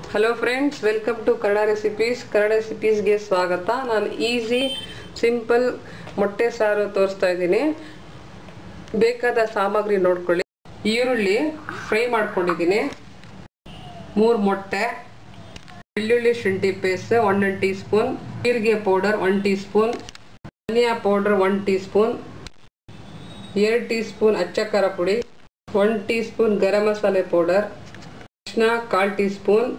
Hello friends, welcome to Kannada Recipes. Kannada Recipes ಗೆ ಸ್ವಾಗತ. ನಾನು ಈಜಿ ಸಿಂಪಲ್ ಮೊಟ್ಟೆ ಸಾರು ತೋರಿಸ್ತಾ ಇದ್ದೀನಿ. ಬೇಕಾದ ಸಾಮಗ್ರಿ ನೋಡ್ಕೊಳ್ಳಿ. ಈರುಳ್ಳಿ ಫ್ರೈ ಮಾಡ್ಕೊಂಡಿದ್ದೀನಿ, 3 ಮೊಟ್ಟೆ, ಬೆಳ್ಳುಳ್ಳಿ ಶುಂಠಿ ಪೇಸ್ಟ್ 1 ಟೀ ಸ್ಪೂನ್, ಜೀರಿಗೆ ಪೌಡರ್ 1 ಟೀ ಸ್ಪೂನ್, ಧನಿಯಾ powder 1 teaspoon, 2 teaspoon ಅಚ್ಚ ಖಾರ ಪುಡಿ, 1 tea spoon garam masala powder, ಅರಿಶಿನ 1/4 ಟೀ ಸ್ಪೂನ್,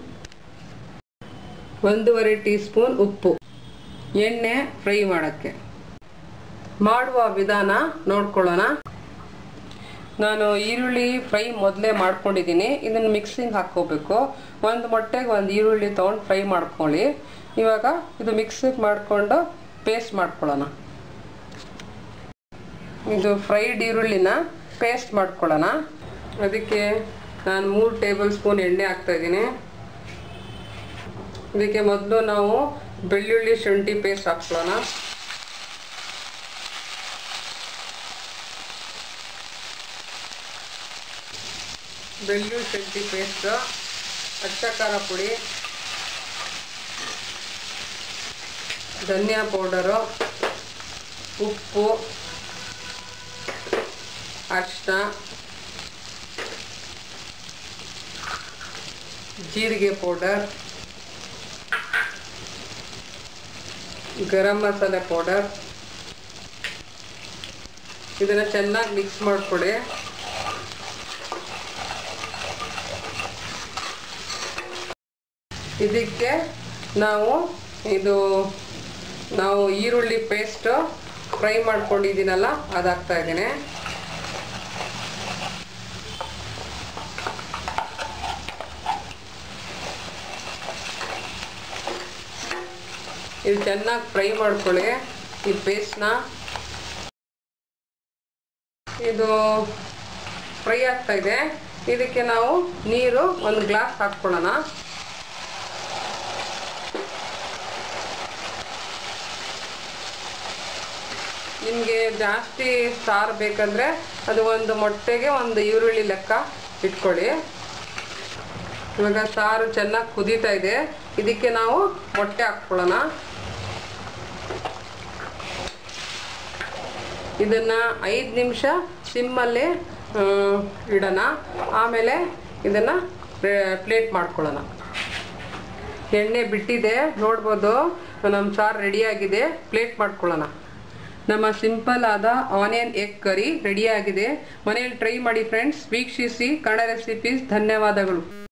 1.5 ಟೀ ಸ್ಪೂನ್ ಉಪ್ಪು. ಎಣ್ಣೆ ಫ್ರೈ ಮಾಡೋಕ್ಕೆ. ಮಾಡುವ ವಿಧಾನ ನೋಡ್ಕೊಳ್ಳೋಣ. ನಾನು ಈರುಳ್ಳಿ ಫ್ರೈ ಮೊದಲೇ ಮಾಡ್ಕೊಂಡಿದ್ದೀನಿ. ಇದನ್ನು ಮಿಕ್ಸಿಂಗ್ ಹಾಕ್ಕೋಬೇಕು. ಒಂದು ಮೊಟ್ಟೆಗೆ ಒಂದು ಈರುಳ್ಳಿ ತೊಗೊಂಡು ಫ್ರೈ ಮಾಡ್ಕೊಳ್ಳಿ. ಇವಾಗ ಇದು ಮಿಕ್ಸಿಗೆ ಮಾಡಿಕೊಂಡು ಪೇಸ್ಟ್ ಮಾಡ್ಕೊಳ್ಳೋಣ. ಇದು ಫ್ರೈಡ್ ಈರುಳ್ಳಿನ ಪೇಸ್ಟ್ ಮಾಡ್ಕೊಳ್ಳೋಣ. ಅದಕ್ಕೆ ನಾನು 3 ಟೇಬಲ್ ಸ್ಪೂನ್ ಎಣ್ಣೆ ಹಾಕ್ತಾಯಿದ್ದೀನಿ. ಇದಕ್ಕೆ ಮೊದಲು ನಾವು ಬೆಳ್ಳುಳ್ಳಿ ಶುಂಠಿ ಪೇಸ್ಟ್ ಹಾಕ್ಕೊಳ್ಳೋಣ. ಬೆಳ್ಳುಳ್ಳಿ ಶುಂಠಿ ಪೇಸ್ಟ್, ಅಚ್ಚ ಖಾರ ಪುಡಿ, ಧನಿಯಾ ಪೌಡರು, ಉಪ್ಪು, ಅರಿಶಿನ, ಜೀರಿಗೆ ಪೌಡರ್, ಗರಂ ಮಸಾಲೆ ಪೌಡರ್. ಇದನ್ನು ಚೆನ್ನಾಗಿ ಮಿಕ್ಸ್ ಮಾಡಿಕೊಡಿ. ಇದಕ್ಕೆ ನಾವು ಈರುಳ್ಳಿ ಪೇಸ್ಟ್ ಫ್ರೈ ಮಾಡ್ಕೊಂಡಿದ್ದೀನಲ್ಲ ಅದು ಹಾಕ್ತಾ ಇದ್ದೀನಿ. ಇದು ಚೆನ್ನಾಗಿ ಫ್ರೈ ಮಾಡ್ಕೊಳ್ಳಿ ಈ ಪೇಸ್ಟ್ನ. ಇದು ಫ್ರೈ ಆಗ್ತಾ ಇದೆ. ಇದಕ್ಕೆ ನಾವು ನೀರು 1 ಗ್ಲಾಸ್ ಹಾಕ್ಕೊಳ್ಳೋಣ. ನಿಮಗೆ ಜಾಸ್ತಿ ಸಾರು ಬೇಕಂದರೆ ಅದು ಒಂದು ಮೊಟ್ಟೆಗೆ 1 ಈರುಳ್ಳಿ ಲೆಕ್ಕ ಇಟ್ಕೊಳ್ಳಿ. ಇವಾಗ ಸಾರು ಚೆನ್ನಾಗಿ ಕುದೀತಾ ಇದೆ. ಇದಕ್ಕೆ ನಾವು ಮೊಟ್ಟೆ ಹಾಕ್ಕೊಳ್ಳೋಣ. ಇದನ್ನು 5 ನಿಮಿಷ ಸಿಮ್ಮಲ್ಲಿ ಇಡೋಣ. ಆಮೇಲೆ ಇದನ್ನು ಪ್ಲೇಟ್ ಮಾಡ್ಕೊಳ್ಳೋಣ. ಎಣ್ಣೆ ಬಿಟ್ಟಿದೆ ನೋಡ್ಬೋದು. ನಮ್ಮ ಸಾರು ರೆಡಿಯಾಗಿದೆ. ಪ್ಲೇಟ್ ಮಾಡ್ಕೊಳ್ಳೋಣ. ನಮ್ಮ ಸಿಂಪಲ್ ಆದ ಆನಿಯನ್ ಎಗ್ ಕರಿ ರೆಡಿಯಾಗಿದೆ. ಮನೆಯಲ್ಲಿ ಟ್ರೈ ಮಾಡಿ ಫ್ರೆಂಡ್ಸ್. ವೀಕ್ಷಿಸಿ ಕನ್ನಡ ರೆಸಿಪೀಸ್. ಧನ್ಯವಾದಗಳು.